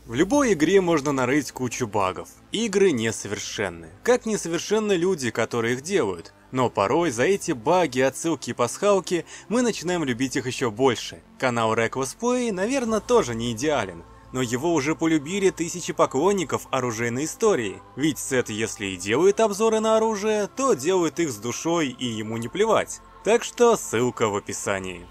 В любой игре можно нарыть кучу багов. Игры несовершенны. Как несовершенны люди, которые их делают. Но порой за эти баги, отсылки и пасхалки мы начинаем любить их еще больше. Канал Reckless Play, наверное, тоже не идеален. Но его уже полюбили тысячи поклонников оружейной истории. Ведь Сет, если и делает обзоры на оружие, то делает их с душой и ему не плевать. Так что ссылка в описании.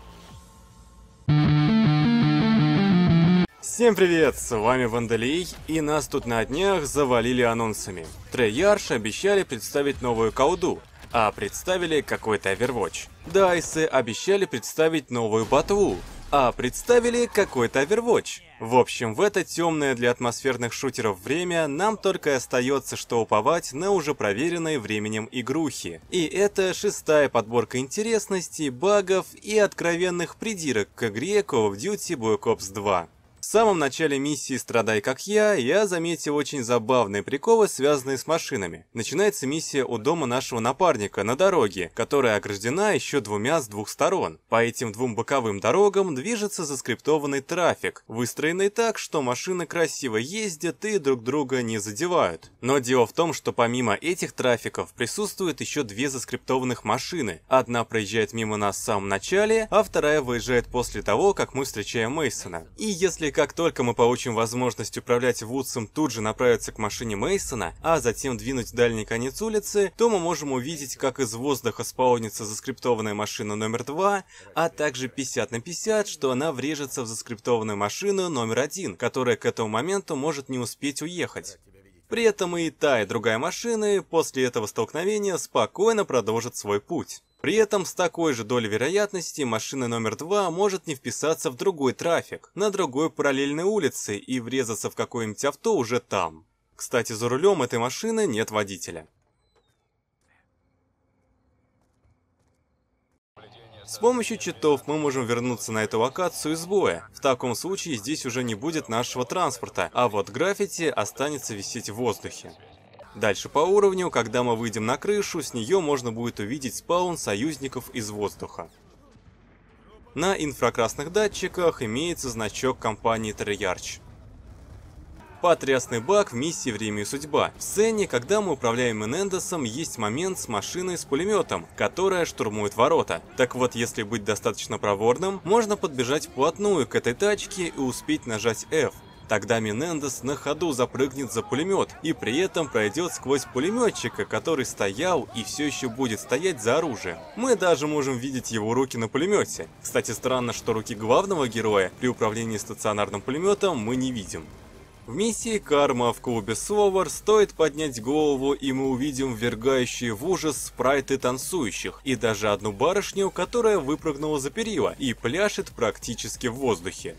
Всем привет, с вами Вандалей, и нас тут на днях завалили анонсами. Treyarch обещали представить новую колду, а представили какой-то Overwatch. DICE обещали представить новую ботву, а представили какой-то Overwatch. В общем, в это темное для атмосферных шутеров время нам только остается что уповать на уже проверенные временем игрухи. И это шестая подборка интересностей, багов и откровенных придирок к игре Call of Duty Black Ops 2. В самом начале миссии «Страдай как я» заметил очень забавные приколы, связанные с машинами. Начинается миссия у дома нашего напарника на дороге, которая ограждена еще двумя с двух сторон. По этим двум боковым дорогам движется заскриптованный трафик, выстроенный так, что машины красиво ездят и друг друга не задевают. Но дело в том, что помимо этих трафиков присутствуют еще две заскриптованных машины. Одна проезжает мимо нас в самом начале, а вторая выезжает после того, как мы встречаем Мейсона. И если как только мы получим возможность управлять Вудсом тут же направиться к машине Мейсона, а затем двинуть в дальний конец улицы, то мы можем увидеть, как из воздуха спаунится заскриптованная машина номер 2, а также 50 на 50, что она врежется в заскриптованную машину номер 1, которая к этому моменту может не успеть уехать. При этом и та, и другая машины после этого столкновения спокойно продолжат свой путь. При этом с такой же долей вероятности машина номер 2 может не вписаться в другой трафик, на другой параллельной улице и врезаться в какое-нибудь авто уже там. Кстати, за рулем этой машины нет водителя. С помощью читов мы можем вернуться на эту локацию из боя. В таком случае здесь уже не будет нашего транспорта, а вот граффити останется висеть в воздухе. Дальше по уровню, когда мы выйдем на крышу, с нее можно будет увидеть спаун союзников из воздуха. На инфракрасных датчиках имеется значок компании Treyarch. Потрясный баг в миссии «Время и судьба». В сцене, когда мы управляем Менендесом, есть момент с машиной с пулеметом, которая штурмует ворота. Так вот, если быть достаточно проворным, можно подбежать вплотную к этой тачке и успеть нажать F. Тогда Менендес на ходу запрыгнет за пулемет и при этом пройдет сквозь пулеметчика, который стоял и все еще будет стоять за оружием. Мы даже можем видеть его руки на пулемете. Кстати, странно, что руки главного героя при управлении стационарным пулеметом мы не видим. В миссии «Карма» в клубе Словар стоит поднять голову, и мы увидим ввергающие в ужас спрайты танцующих, и даже одну барышню, которая выпрыгнула за перила и пляшет практически в воздухе.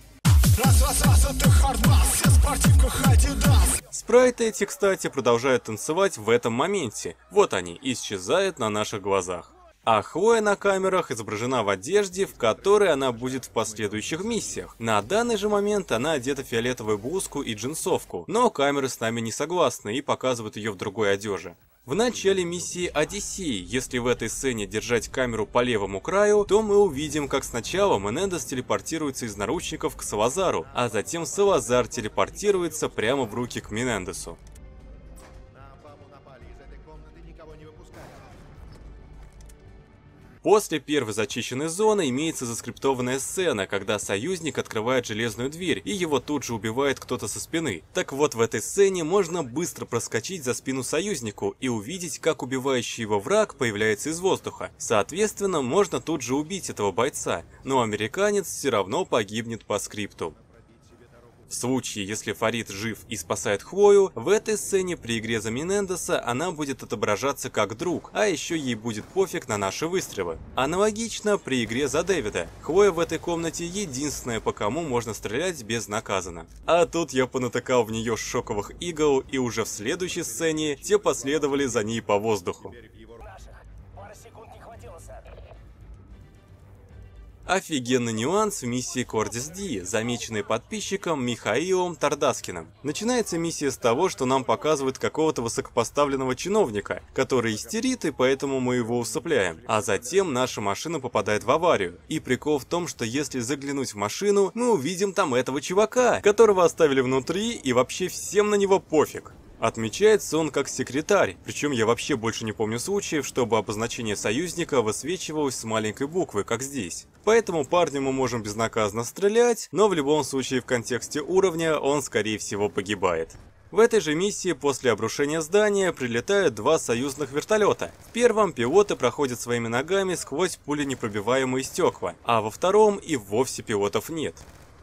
Спрайты эти, кстати, продолжают танцевать в этом моменте. Вот они, исчезают на наших глазах. А Хлоя на камерах изображена в одежде, в которой она будет в последующих миссиях. На данный же момент она одета в фиолетовую блузку и джинсовку, но камеры с нами не согласны и показывают ее в другой одежде. В начале миссии Одиссеи, если в этой сцене держать камеру по левому краю, то мы увидим, как сначала Менендес телепортируется из наручников к Салазару, а затем Салазар телепортируется прямо в руки к Менендесу. После первой зачищенной зоны имеется заскриптованная сцена, когда союзник открывает железную дверь и его тут же убивает кто-то со спины. Так вот, в этой сцене можно быстро проскочить за спину союзнику и увидеть, как убивающий его враг появляется из воздуха. Соответственно, можно тут же убить этого бойца, но американец все равно погибнет по скрипту. В случае, если Фарид жив и спасает Хлою, в этой сцене при игре за Менендеса она будет отображаться как друг, а еще ей будет пофиг на наши выстрелы. Аналогично при игре за Дэвида. Хлоя в этой комнате единственная, по кому можно стрелять безнаказанно. А тут я понатыкал в нее шоковых игл, и уже в следующей сцене те последовали за ней по воздуху. Офигенный нюанс в миссии Кордис Ди, замеченный подписчиком Михаилом Тардаскиным. Начинается миссия с того, что нам показывают какого-то высокопоставленного чиновника, который истерит, и поэтому мы его усыпляем. А затем наша машина попадает в аварию. И прикол в том, что если заглянуть в машину, мы увидим там этого чувака, которого оставили внутри, и вообще всем на него пофиг. Отмечается он как секретарь, причем я вообще больше не помню случаев, чтобы обозначение союзника высвечивалось с маленькой буквы, как здесь. Поэтому парню мы можем безнаказанно стрелять, но в любом случае в контексте уровня он скорее всего погибает. В этой же миссии после обрушения здания прилетают два союзных вертолета. В первом пилоты проходят своими ногами сквозь пуленепробиваемые стекла, а во втором и вовсе пилотов нет.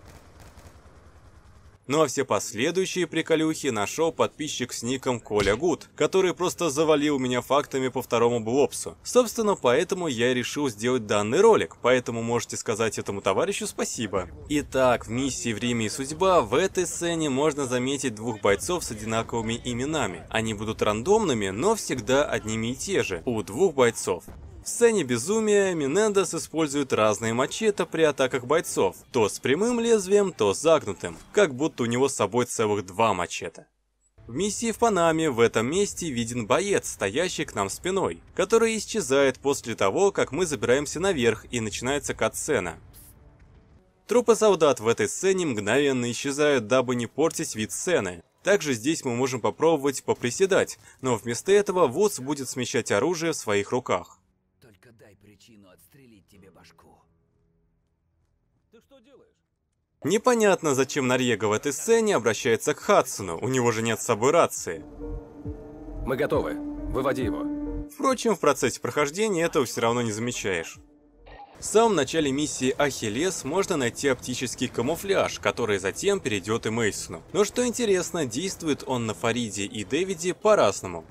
Ну а все последующие приколюхи нашел подписчик с ником Коля Гуд, который просто завалил меня фактами по второму блопсу. Собственно, поэтому я решил сделать данный ролик, поэтому можете сказать этому товарищу спасибо. Итак, в миссии «Время и судьба» в этой сцене можно заметить двух бойцов с одинаковыми именами. Они будут рандомными, но всегда одними и те же, у двух бойцов. В сцене безумия Менендес использует разные мачете при атаках бойцов, то с прямым лезвием, то с загнутым, как будто у него с собой целых два мачете. В миссии в Панаме в этом месте виден боец, стоящий к нам спиной, который исчезает после того, как мы забираемся наверх и начинается катсцена. Трупы солдат в этой сцене мгновенно исчезают, дабы не портить вид сцены. Также здесь мы можем попробовать поприседать, но вместо этого Вудс будет смещать оружие в своих руках. Дай причину отстрелить тебе башку. Ты что делаешь? Непонятно, зачем Норьего в этой сцене обращается к Хадсону, у него же нет с собой рации. Мы готовы. Выводи его. Впрочем, в процессе прохождения этого все равно не замечаешь. В самом начале миссии Ахиллес можно найти оптический камуфляж, который затем перейдет и Мейсону. Но что интересно, действует он на Фариде и Дэвиде по-разному.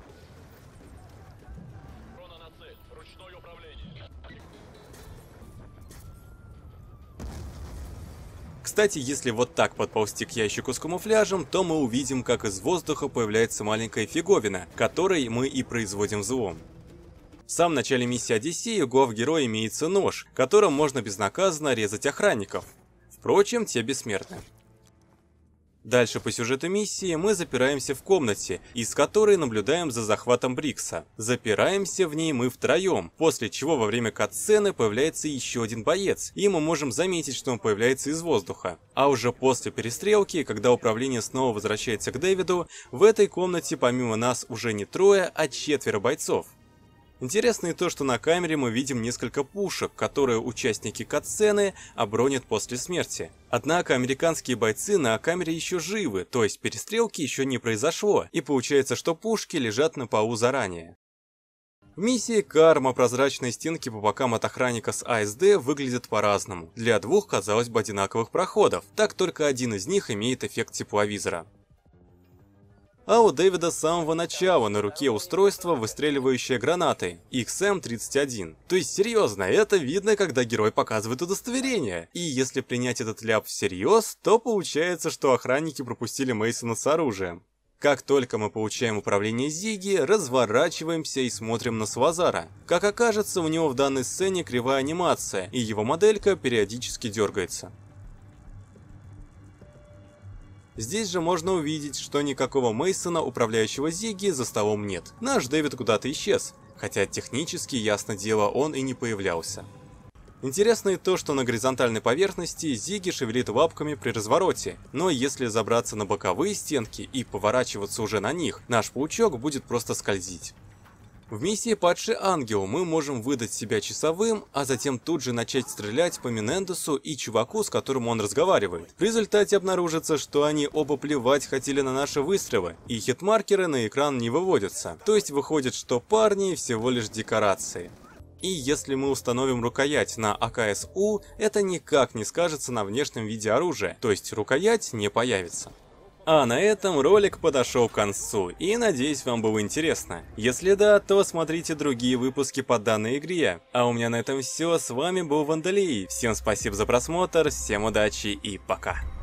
Кстати, если вот так подползти к ящику с камуфляжем, то мы увидим, как из воздуха появляется маленькая фиговина, которой мы и производим взлом. В самом начале миссии Одиссеи у главгероя имеется нож, которым можно безнаказанно резать охранников. Впрочем, те бессмертны. Дальше по сюжету миссии мы запираемся в комнате, из которой наблюдаем за захватом Брикса. Запираемся в ней мы втроем, после чего во время катсцены появляется еще один боец, и мы можем заметить, что он появляется из воздуха. А уже после перестрелки, когда управление снова возвращается к Дэвиду, в этой комнате помимо нас уже не трое, а 4 бойцов. Интересно и то, что на камере мы видим несколько пушек, которые участники катсцены обронят после смерти. Однако американские бойцы на камере еще живы, то есть перестрелки еще не произошло, и получается, что пушки лежат на полу заранее. В миссии Карма прозрачные стенки по бокам от охранника с АСД выглядят по-разному. Для двух, казалось бы, одинаковых проходов, так только один из них имеет эффект тепловизора. А у Дэвида с самого начала на руке устройство, выстреливающее гранаты, XM-31. То есть серьезно, это видно, когда герой показывает удостоверение. И если принять этот ляп всерьез, то получается, что охранники пропустили Мейсона с оружием. Как только мы получаем управление Зигги, разворачиваемся и смотрим на Свазара. Как окажется, у него в данной сцене кривая анимация, и его моделька периодически дергается. Здесь же можно увидеть, что никакого Мейсона, управляющего Зигги, за столом нет. Наш Дэвид куда-то исчез, хотя технически, ясно дело, он и не появлялся. Интересно и то, что на горизонтальной поверхности Зигги шевелит лапками при развороте, но если забраться на боковые стенки и поворачиваться уже на них, наш паучок будет просто скользить. В миссии «Падший ангел» мы можем выдать себя часовым, а затем тут же начать стрелять по Менендесу и чуваку, с которым он разговаривает. В результате обнаружится, что они оба плевать хотели на наши выстрелы, и хитмаркеры на экран не выводятся. То есть выходит, что парни всего лишь декорации. И если мы установим рукоять на АКСУ, это никак не скажется на внешнем виде оружия, то есть рукоять не появится. А на этом ролик подошел к концу, и надеюсь, вам было интересно. Если да, то смотрите другие выпуски по данной игре. А у меня на этом все, с вами был Вандалий. Всем спасибо за просмотр, всем удачи и пока.